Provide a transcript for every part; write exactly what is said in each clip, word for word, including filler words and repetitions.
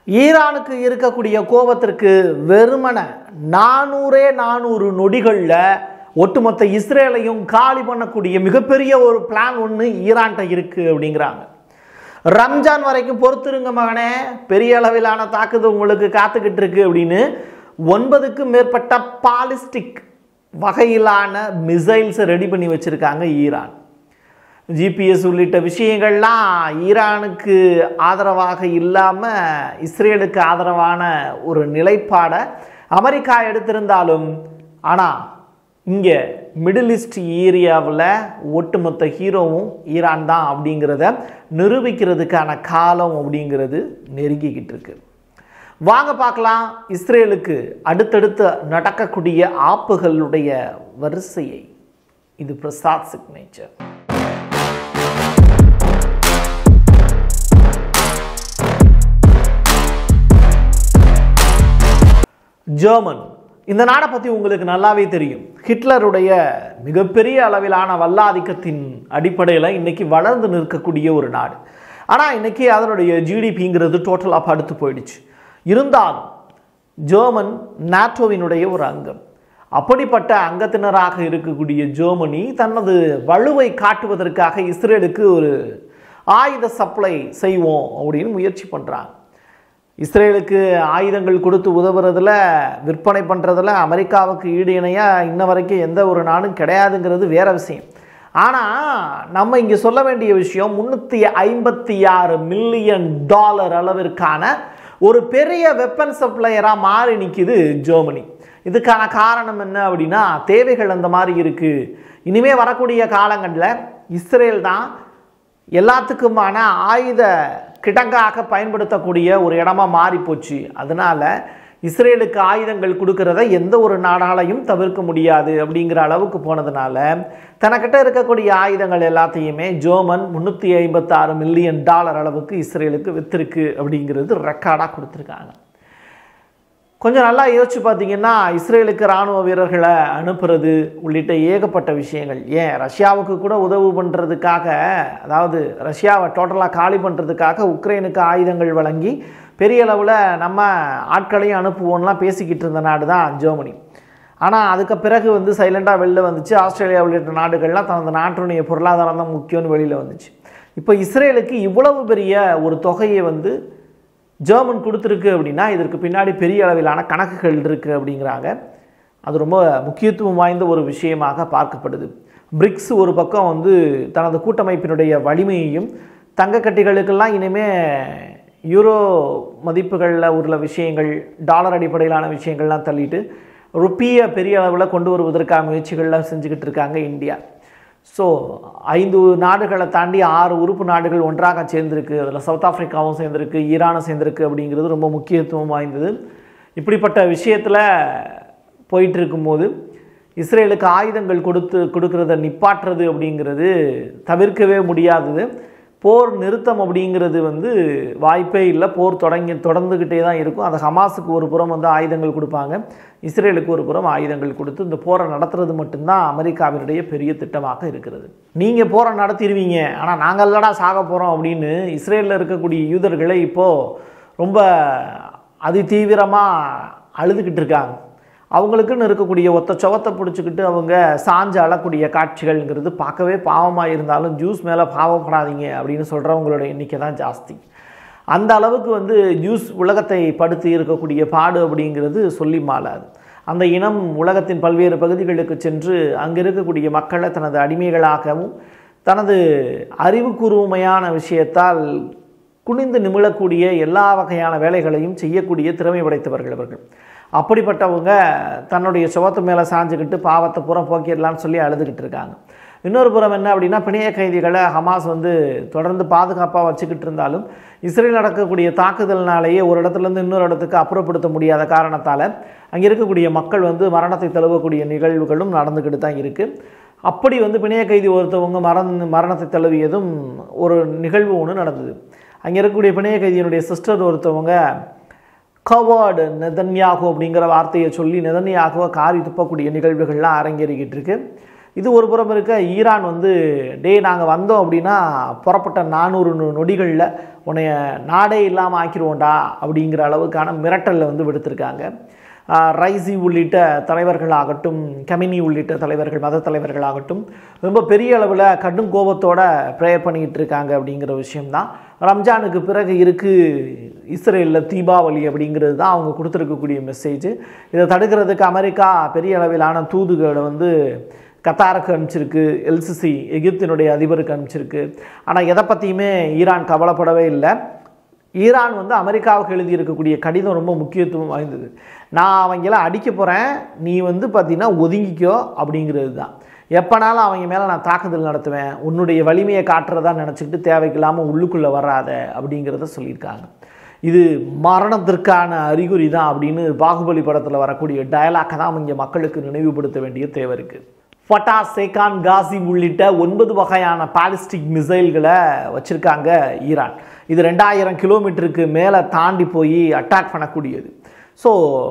ஈரானுக்கு இருக்கக்கூடிய கோபத்திற்கு வெறுமன நானூறே நானூறு நொடிகளில் ஒட்டுமொத்த இஸ்ரேலையும் காலி பண்ணக்கூடிய மிகப்பெரிய ஒரு பிளான் ஒன்று ஈரான்கிட்ட இருக்குது அப்படிங்கிறாங்க. ரம்ஜான் வரைக்கும் பொறுத்துருங்க மகனே, பெரிய அளவிலான தாக்குதல் உங்களுக்கு காத்துக்கிட்டு இருக்கு அப்படின்னு ஒன்பதுக்கும் மேற்பட்ட பாலிஸ்டிக் வகையிலான மிசைல்ஸை ரெடி பண்ணி வச்சுருக்காங்க ஈரான். ஜிபிஎஸ் உள்ளிட்ட விஷயங்கள்லாம் ஈரானுக்கு ஆதரவாக இல்லாமல் இஸ்ரேலுக்கு ஆதரவான ஒரு நிலைப்பாடை அமெரிக்கா எடுத்திருந்தாலும், ஆனால் இங்கே மிடில் ஈஸ்ட் ஏரியாவில் ஒட்டுமொத்த ஹீரோவும் ஈரான் தான் அப்படிங்கிறத நிரூபிக்கிறதுக்கான காலம் அப்படிங்கிறது நெருங்கிக்கிட்டு இருக்கு. வாங்க பார்க்கலாம் இஸ்ரேலுக்கு அடுத்தடுத்து நடக்கக்கூடிய ஆப்புகளுடைய வரிசையை. இது பிரசாத் சிக்னேச்சர். ஜெர்மன், இந்த நாடை பற்றி உங்களுக்கு நல்லாவே தெரியும். ஹிட்லருடைய மிகப்பெரிய அளவிலான வல்லாதிக்கத்தின் அடிப்படையில் இன்னைக்கு வளர்ந்து நிற்கக்கூடிய ஒரு நாடு. ஆனால் இன்னைக்கு அதனுடைய ஜிடிபிங்கிறது டோட்டலாக படுத்து போயிடுச்சு. இருந்தாலும் ஜெர்மன் நாட்டோவினுடைய ஒரு அங்கம். அப்படிப்பட்ட அங்கத்தினராக இருக்கக்கூடிய ஜெர்மனி தனது வலுவை காட்டுவதற்காக இஸ்ரேலுக்கு ஒரு ஆயுத சப்ளை செய்வோம் அப்படின்னு முயற்சி பண்ணுறாங்க. இஸ்ரேலுக்கு ஆயுதங்கள் கொடுத்து உதவுறதுல, விற்பனை பண்ணுறதுல அமெரிக்காவுக்கு ஈடு இணையாக இன்ன வரைக்கும் எந்த ஒரு நாடும் கிடையாதுங்கிறது வேற விஷயம். ஆனால் நம்ம இங்கே சொல்ல வேண்டிய விஷயம், முந்நூற்றி ஐம்பத்தி ஆறு மில்லியன் டாலர் அளவிற்கான ஒரு பெரிய வெப்பன் சப்ளையராக மாறி நிற்கிது ஜெர்மனி. இதுக்கான காரணம் என்ன அப்படின்னா, தேவைகள் அந்த மாதிரி இருக்குது. இனிமேல் வரக்கூடிய காலங்களில் இஸ்ரேல் தான் எல்லாத்துக்குமான ஆயுத கிடங்காக பயன்படுத்தக்கூடிய ஒரு இடமா மாறி போச்சு. அதனால இஸ்ரேலுக்கு ஆயுதங்கள் கொடுக்கறத எந்த ஒரு நாடாலையும் தவிர்க்க முடியாது அப்படிங்கிற அளவுக்கு போனதுனால தனக்கிட்ட இருக்கக்கூடிய ஆயுதங்கள் எல்லாத்தையுமே ஜெர்மன் முந்நூற்றி ஐம்பத்தி ஆறு மில்லியன் டாலர் அளவுக்கு இஸ்ரேலுக்கு வித்திருக்கு அப்படிங்கிறது ரெக்கார்டாக கொடுத்துருக்காங்க. கொஞ்சம் நல்லா யோசிச்சு பார்த்தீங்கன்னா, இஸ்ரேலுக்கு இராணுவ வீரர்களை அனுப்புறது உள்ளிட்ட ஏகப்பட்ட விஷயங்கள், ஏன் ரஷ்யாவுக்கு கூட உதவு பண்ணுறதுக்காக, அதாவது ரஷ்யாவை டோட்டலாக காலி பண்ணுறதுக்காக உக்ரைனுக்கு ஆயுதங்கள் வழங்கி பெரிய அளவில் நம்ம ஆட்களையும் அனுப்புவோம்லாம் பேசிக்கிட்டு இருந்த நாடு தான் ஜெர்மனி. ஆனால் அதுக்கு பிறகு வந்து சைலண்டாக வெளில வந்துச்சு. ஆஸ்திரேலியா உள்ளிட்ட நாடுகள்லாம் தனது நாட்டினுடைய பொருளாதாரம் தான் முக்கியம்னு வெளியில் வந்துச்சு. இப்போ இஸ்ரேலுக்கு இவ்வளவு பெரிய ஒரு தொகையை வந்து ஜெர்மன் கொடுத்துருக்கு அப்படின்னா இதற்கு பின்னாடி பெரிய அளவிலான கணக்குகள் இருக்குது அப்படிங்கிறாங்க. அது ரொம்ப முக்கியத்துவம் வாய்ந்த ஒரு விஷயமாக பார்க்கப்படுது. பிரிக்ஸ் ஒரு பக்கம் வந்து தனது கூட்டமைப்பினுடைய வலிமையையும், தங்க கட்டிகளுக்கெல்லாம் இனிமேல் யூரோ மதிப்புகளில் உள்ள விஷயங்கள், டாலர் அடிப்படையிலான விஷயங்கள்லாம் தள்ளிட்டு ருப்பியை பெரிய அளவில் கொண்டு வருவதற்கான முயற்சிகள்லாம் செஞ்சுக்கிட்டு இருக்காங்க இந்தியா. ஸோ ஐந்து நாடுகளை தாண்டி ஆறு உறுப்பு நாடுகள் ஒன்றாக சேர்ந்திருக்கு. அதில் சவுத் ஆஃப்ரிக்காவும் சேர்ந்திருக்கு, ஈரானும் சேர்ந்திருக்கு அப்படிங்கிறது ரொம்ப முக்கியத்துவம் வாய்ந்தது. இப்படிப்பட்ட விஷயத்தில் போயிட்டு இருக்கும்போது இஸ்ரேலுக்கு ஆயுதங்கள் கொடுத்து கொடுக்கறத நிப்பாட்டுறது அப்படிங்கிறது தவிர்க்கவே முடியாதது. போர் நிறுத்தம் அப்படிங்கிறது வந்து வாய்ப்பே இல்லை. போர் தொடங்கி தொடர்ந்துக்கிட்டே தான் இருக்கும். அது ஹமாஸுக்கு ஒரு புறம் வந்து ஆயுதங்கள் கொடுப்பாங்க, இஸ்ரேலுக்கு ஒரு புறம் ஆயுதங்கள் கொடுத்து இந்த போரை நடத்துறது மட்டும்தான் அமெரிக்காவினுடைய பெரிய திட்டமாக இருக்கிறது. நீங்கள் போரை நடத்திடுவீங்க, ஆனால் நாங்கள் இல்லடா சாக போகிறோம் அப்படின்னு இஸ்ரேலில் இருக்கக்கூடிய யூதர்களை இப்போது ரொம்ப அதிதீவிரமாக அழுதுகிட்டு இருக்காங்க. அவங்களுக்குன்னு இருக்கக்கூடிய ஒத்த சவத்தை பிடிச்சிக்கிட்டு அவங்க சாஞ்சு அழக்கூடிய காட்சிகள்ங்கிறது பார்க்கவே பாவமாக இருந்தாலும் ஜூஸ் மேலே பாவப்படாதீங்க அப்படின்னு சொல்கிறவங்களோட எண்ணிக்கை தான் ஜாஸ்தி. அந்த அளவுக்கு வந்து ஜூஸ் உலகத்தை படுத்தி இருக்கக்கூடிய பாடு அப்படிங்கிறது சொல்லி மாளாது. அந்த இனம் உலகத்தின் பல்வேறு பகுதிகளுக்கு சென்று அங்கே இருக்கக்கூடிய மக்களை தனது அடிமைகளாகவும் தனது அறிவுக்கூர்மையான விஷயத்தால் குனிந்து நிமிழக்கூடிய எல்லா வகையான வேலைகளையும் செய்யக்கூடிய திறமை படைத்தவர்கள் அவர்கள். அப்படிப்பட்டவங்க தன்னுடைய சுவத்து மேலே சாஞ்சுக்கிட்டு பாவத்தை புறம் போக்கிடலான்னு சொல்லி அழுதுகிட்டு இருக்காங்க. இன்னொரு புறம் என்ன அப்படின்னா, பிணைய கைதிகளை ஹமாஸ் வந்து தொடர்ந்து பாதுகாப்பாக வச்சுக்கிட்டு இருந்தாலும் இஸ்ரேல் நடக்கக்கூடிய தாக்குதல்னாலேயே ஒரு இடத்துலேருந்து இன்னொரு இடத்துக்கு அப்புறப்படுத்த முடியாத காரணத்தால் அங்கே இருக்கக்கூடிய மக்கள் வந்து மரணத்தை தழுவக்கூடிய நிகழ்வுகளும் நடந்துக்கிட்டு தான் இருக்குது. அப்படி வந்து பிணைய கைதி ஒருத்தவங்க மரண மரணத்தை தழுவியதும் ஒரு நிகழ்வு ஒன்று நடந்தது. அங்கே இருக்கக்கூடிய பிணைய கைதியினுடைய சிஸ்டர் ஒருத்தவங்க கவர்டு நெதன்யாகு அப்படிங்கிற வார்த்தையை சொல்லி நெதன்யாகுவை காரி துப்பக்கூடிய நிகழ்வுகள்லாம் அரங்கேறிக்கிட்டு இருக்கு. இது ஒரு புறம் இருக்க, ஈரான் வந்து டே நாங்கள் வந்தோம் அப்படின்னா புறப்பட்ட நானூறு நொடிகளில் உன்னைய நாடே இல்லாமல் ஆக்கிடுவோண்டா அப்படிங்கிற அளவுக்கான மிரட்டலில் வந்து விடுத்திருக்காங்க. ரைசி உள்ளிட்ட தலைவர்களாகட்டும், கமினி உள்ளிட்ட தலைவர்கள், மத தலைவர்களாகட்டும் ரொம்ப பெரிய அளவில் கடும் கோபத்தோட ப்ரேயர் பண்ணிக்கிட்டு இருக்காங்க அப்படிங்கிற விஷயம்தான். ரம்ஜானுக்கு பிறகு இருக்குது இஸ்ரேலில் தீபாவளி அப்படிங்கிறது தான் அவங்க கொடுத்துருக்கக்கூடிய மெசேஜ். இதை தடுக்கிறதுக்கு அமெரிக்கா பெரிய அளவிலான தூதுகளை வந்து கத்தாருக்கு அனுப்பிச்சிருக்கு, எல்சிசி எகிப்தினுடைய அதிபருக்கு அனுப்பிச்சிருக்கு. ஆனால் எதை பற்றியுமே ஈரான் கவலைப்படவே இல்லை. ஈரான் வந்து அமெரிக்காவுக்கு எழுதி இருக்கக்கூடிய கடிதம் ரொம்ப முக்கியத்துவம் வாய்ந்தது. நான் அவங்களாம் அடிக்க போகிறேன், நீ வந்து பார்த்தீங்கன்னா ஒதுங்கிக்கோ அப்படிங்கிறது தான். எப்போனாலும் அவங்க மேலே நான் தாக்குதல் நடத்துவேன், உன்னுடைய வலிமையை காட்டுறதா நினச்சிக்கிட்டு தேவைக்கில்லாமல் உள்ளுக்குள்ளே வராத அப்படிங்கிறத சொல்லியிருக்காங்க. இது மரணத்திற்கான அறிகுறி தான் அப்படின்னு பாகுபலி படத்தில் வரக்கூடிய டயலாக்கை தான் இங்கே மக்களுக்கு நினைவுபடுத்த வேண்டிய தேவை இருக்குது. ஃபட்டா, சேகான், காசி உள்ளிட்ட ஒன்பது வகையான பாலிஸ்டிக் மிசைல்களை வச்சுருக்காங்க ஈரான். இது ரெண்டாயிரம் கிலோமீட்டருக்கு மேலே தாண்டி போய் அட்டாக் பண்ணக்கூடியது. ஸோ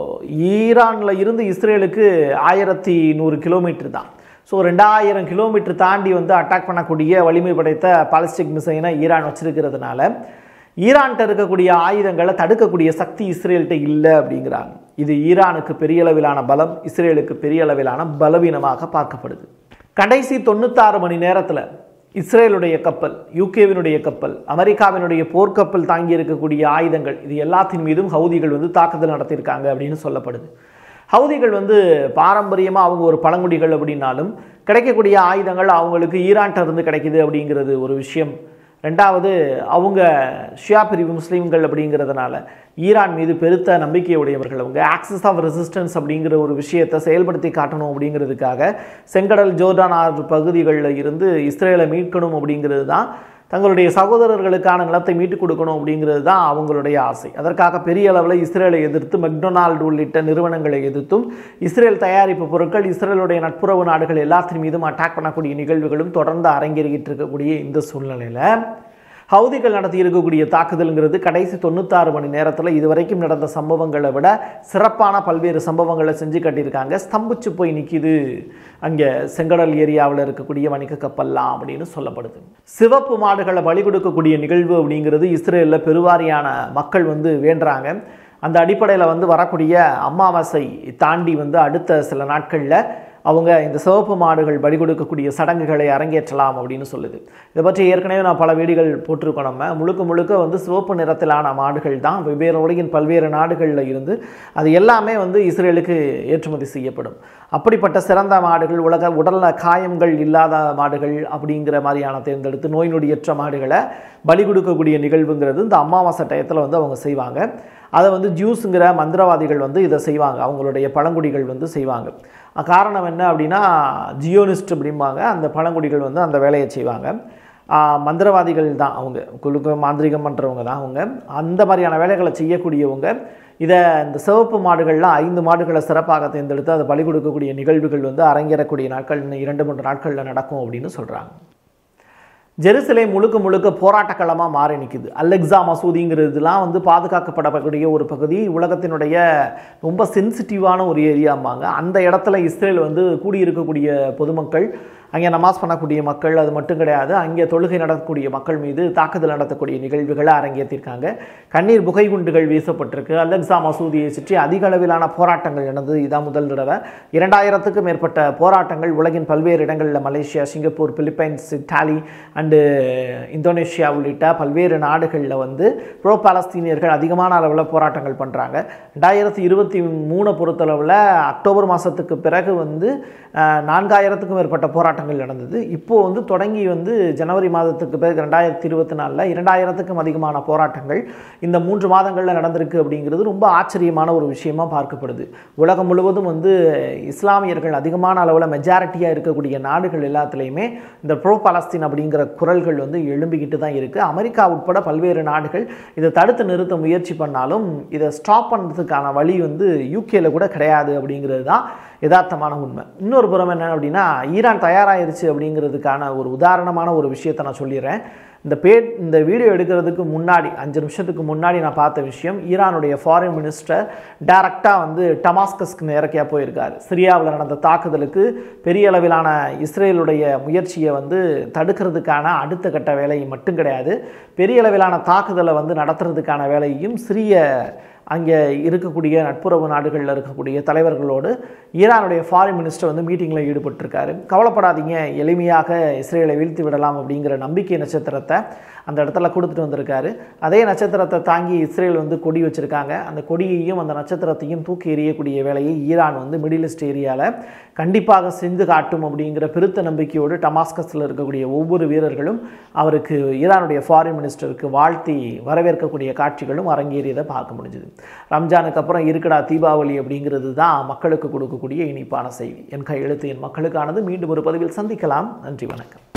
ஈரானில் இருந்து இஸ்ரேலுக்கு ஆயிரத்தி நூறு கிலோமீட்டர் தான். ஸோ ரெண்டாயிரம் கிலோமீட்டர் தாண்டி வந்து அட்டாக் பண்ணக்கூடிய வலிமை படைத்த பாலிஸ்டிக் மிசைலை ஈரான் வச்சிருக்கிறதுனால ஈரான்கிட்ட இருக்கக்கூடிய ஆயுதங்களை தடுக்கக்கூடிய சக்தி இஸ்ரேல்கிட்ட இல்லை அப்படிங்கிறாங்க. இது ஈரானுக்கு பெரிய அளவிலான பலம், இஸ்ரேலுக்கு பெரிய அளவிலான பலவீனமாக பார்க்கப்படுது. கடைசி தொண்ணூத்தாறு மணி நேரத்தில் இஸ்ரேலுடைய கப்பல், யூகேவினுடைய கப்பல், அமெரிக்காவினுடைய போர்க்கப்பல் தாங்கி இருக்கக்கூடிய ஆயுதங்கள், இது எல்லாத்தின் மீதும் ஹவுதிகள் வந்து தாக்குதல் நடத்தியிருக்காங்க அப்படின்னு சொல்லப்படுது. ஹவுதிகள் வந்து பாரம்பரியமாக அவங்க ஒரு பழங்குடிகள் அப்படின்னாலும் கிடைக்கக்கூடிய ஆயுதங்கள் அவங்களுக்கு ஈரான்கிட்ட இருந்து கிடைக்குது அப்படிங்கிறது ஒரு விஷயம். ரெண்டாவது, அவங்க ஷியா பிரிவு முஸ்லீம்கள் அப்படிங்கிறதுனால ஈரான் மீது பெருத்த நம்பிக்கையுடையவர்கள். அவங்க ஆக்சிஸ் ஆஃப் ரெசிஸ்டன்ஸ் அப்படிங்கிற ஒரு விஷயத்தை செயல்படுத்தி காட்டணும் அப்படிங்கிறதுக்காக செங்கடல், ஜோர்டான் ஆறு பகுதிகளில் இருந்து இஸ்ரேலை மீட்கணும் அப்படிங்கிறது தான், தங்களுடைய சகோதரர்களுக்கான நிலத்தை மீட்டுக் கொடுக்கணும் அப்படிங்கிறது தான் அவங்களுடைய ஆசை. அதற்காக பெரிய அளவில் இஸ்ரேலை எதிர்த்து மெக்டொனால்டு உள்ளிட்ட நிறுவனங்களை எதிர்த்தும் இஸ்ரேல் தயாரிப்பு பொருட்கள், இஸ்ரேலுடைய நட்புறவு நாடுகள் எல்லாத்தின் மீதும் அட்டாக் பண்ணக்கூடிய நிகழ்வுகளும் தொடர்ந்து அரங்கேறிக்கிட்டு இருக்கக்கூடிய இந்த சூழ்நிலையில் ஹவுதிகள் நடத்தி இருக்கக்கூடிய தாக்குதல்ங்கிறது கடைசி தொண்ணூத்தாறு மணி நேரத்தில் இதுவரைக்கும் நடந்த சம்பவங்களை விட சிறப்பான பல்வேறு சம்பவங்களை செஞ்சு கட்டியிருக்காங்க. ஸ்தம்பிச்சு போய் நிற்கிது அங்கே செங்கடல் ஏரியாவில் இருக்கக்கூடிய வணிக கப்பல்லாம் அப்படின்னு சொல்லப்படுது. சிவப்பு மாடுகளை பலி கொடுக்கக்கூடிய நிகழ்வு அப்படிங்கிறது இஸ்ரேலில் பெருவாரியான மக்கள் வந்து வேண்டுறாங்க. அந்த அடிப்படையில் வந்து வரக்கூடிய அமாவாசை தாண்டி வந்து அடுத்த சில நாட்களில் அவங்க இந்த சிவப்பு மாடுகள் பலி கொடுக்கக்கூடிய சடங்குகளை அரங்கேற்றலாம் அப்படின்னு சொல்லுது. இதை பற்றி ஏற்கனவே நான் பல வீடியோகள் போட்டிருக்கோம். நம்ம முழுக்க முழுக்க வந்து சிவப்பு நிறத்திலான மாடுகள் தான் வெவ்வேறு உலகின் பல்வேறு நாடுகளில் இருந்து அது எல்லாமே வந்து இஸ்ரேலுக்கு ஏற்றுமதி செய்யப்படும். அப்படிப்பட்ட சிறந்த மாடுகள், உலக உடலில் காயங்கள் இல்லாத மாடுகள் அப்படிங்கிற மாதிரியான தேர்ந்தெடுத்து நோய் நொடியற்ற மாடுகளை பலி கொடுக்கக்கூடிய நிகழ்வுங்கிறது இந்த அமாவாசை டயத்தில் வந்து அவங்க செய்வாங்க. அதை வந்து ஜூஸுங்கிற மந்திரவாதிகள் வந்து இதை செய்வாங்க, அவங்களுடைய பழங்குடிகள் வந்து செய்வாங்க. காரணம் என்ன அப்படின்னா ஜியோனிஸ்ட் அப்படிம்பாங்க, அந்த பழங்குடிகள் வந்து அந்த வேலையை செய்வாங்க. மந்திரவாதிகள் தான் அவங்க, குழுக்க மாந்திரிகம் பண்ணுறவங்க தான் அவங்க. அந்த மாதிரியான வேலைகளை செய்யக்கூடியவங்க இதை இந்த சிவப்பு மாடுகள்லாம் ஐந்து மாடுகளை சிறப்பாக தேர்ந்தெடுத்து அதை பலி கொடுக்கக்கூடிய நிகழ்வுகள் வந்து அரங்கேறக்கூடிய நாட்கள் இரண்டு மூன்று நாட்களில் நடக்கும் அப்படின்னு சொல்கிறாங்க. ஜெருசலேம் முழுக்க முழுக்க போராட்டக்களமாக மாறி நிற்குது. அலெக்சா மசூதிங்கிறதுலாம் வந்து பாதுகாக்கப்படக்கூடிய ஒரு பகுதி, உலகத்தினுடைய ரொம்ப சென்சிட்டிவான ஒரு ஏரியாம்பாங்க. அந்த இடத்துல இஸ்ரேல் வந்து கூடியிருக்கக்கூடிய பொதுமக்கள், அங்கே நமாஸ் பண்ணக்கூடிய மக்கள், அது மட்டும் கிடையாது, அங்கே தொழுகை நடக்கக்கூடிய மக்கள் மீது தாக்குதல் நடத்தக்கூடிய நிகழ்வுகளை அரங்கேற்றிருக்காங்க. கண்ணீர் புகை குண்டுகள் வீசப்பட்டிருக்கு. அலெக்சா மசூதியை சுற்றி அதிக அளவிலான போராட்டங்கள் நடந்தது. இதான் முதல் தடவை. இரண்டாயிரத்துக்கும் மேற்பட்ட போராட்டங்கள் உலகின் பல்வேறு இடங்களில், Malaysia, Singapore, Philippines, Italy and Indonesia உள்ளிட்ட பல்வேறு நாடுகளில் வந்து ப்ரோ பாலஸ்தீனியர்கள் அதிகமான அளவில் போராட்டங்கள் பண்ணுறாங்க. ரெண்டாயிரத்தி இருபத்தி மூணு பொறுத்தளவில் அக்டோபர் மாதத்துக்கு பிறகு வந்து நான்காயிரத்துக்கும் மேற்பட்ட போராட்டங்கள் நடந்தது. இப்போது வந்து தொடங்கி வந்து ஜனவரி மாதத்துக்கு பிறகு ரெண்டாயிரத்தி இருபத்தி நாலில் இரண்டாயிரத்துக்கும் அதிகமான போராட்டங்கள் இந்த மூன்று மாதங்களில் நடந்திருக்கு அப்படிங்கிறது ரொம்ப ஆச்சரியமான ஒரு விஷயமாக பார்க்கப்படுது. உலகம் முழுவதும் வந்து இஸ்லாமியர்கள் அதிகமான அளவில் மெஜாரிட்டியாக இருக்கக்கூடிய நாடுகள் எல்லாத்துலேயுமே இந்த ப்ரோ பாலஸ்தீன் அப்படிங்கிற குரல்கள் வந்து எழும்பிக்கிட்டு தான் இருக்குது. அமெரிக்கா உட்பட பல்வேறு நாடுகள் இதை தடுத்து நிறுத்த முயற்சி பண்ணாலும் இதை ஸ்டாப் பண்ணுறதுக்கான வழி வந்து யூகேல கூட கிடையாது அப்படிங்கிறது தான் யதார்த்தமான உண்மை. இன்னொரு புறம் என்ன அப்படின்னா, ஈரான் தயாராகிருச்சு அப்படிங்கிறதுக்கான ஒரு உதாரணமான ஒரு விஷயத்தை நான் சொல்லிடுறேன். இந்த பே இந்த வீடியோ எடுக்கிறதுக்கு முன்னாடி அஞ்சு நிமிஷத்துக்கு முன்னாடி நான் பார்த்த விஷயம், ஈரானுடைய ஃபாரின் மினிஸ்டர் டைரக்டாக வந்து டமாஸ்கஸ்க்கு நேரக்கையாக போயிருக்காரு. சிரியாவில் நடந்த தாக்குதலுக்கு பெரிய அளவிலான இஸ்ரேலுடைய முயற்சியை வந்து தடுக்கிறதுக்கான அடுத்த கட்ட வேலை மட்டும் கிடையாது, பெரிய அளவிலான தாக்குதலை வந்து நடத்துறதுக்கான வேலையும் சிறிய அங்கே இருக்கக்கூடிய நட்புறவு நாடுகளில் இருக்கக்கூடிய தலைவர்களோடு ஈரானுடைய ஃபாரின் மினிஸ்டர் வந்து மீட்டிங்கில் ஈடுபட்டிருக்காரு. கவலைப்படாதீங்க, எளிமையாக இஸ்ரேலை வீழ்த்தி விடலாம் அப்படிங்கிற நம்பிக்கை நட்சத்திரத்தை அந்த இடத்துல கொடுத்துட்டு வந்திருக்காரு. அதே நட்சத்திரத்தை தாங்கி இஸ்ரேல் வந்து கொடி வச்சுருக்காங்க. அந்த கொடியையும் அந்த நட்சத்திரத்தையும் தூக்கி எறியக்கூடிய வேலையை ஈரான் வந்து மிடில் ஈஸ்ட் ஏரியாவில் கண்டிப்பாக செஞ்சு காட்டும் அப்படிங்கிற பெருத்த நம்பிக்கையோடு டமாஸ்கஸில் இருக்கக்கூடிய ஒவ்வொரு வீரர்களும் அவருக்கு ஈரானுடைய ஃபாரின் மினிஸ்டருக்கு வாழ்த்தி வரவேற்கக்கூடிய காட்சிகளும் அரங்கேறியதை பார்க்க முடிஞ்சுது. ரம்ஜானுக்கு அப்புறம் இருக்குடா தீபாவளி அப்படிங்கிறது தான் மக்களுக்கு கொடுக்கக்கூடிய இனிப்பான செய்தி. என் கையெழுத்து என் மக்களுக்கானது. மீண்டும் ஒரு பதிவில் சந்திக்கலாம். நன்றி, வணக்கம்.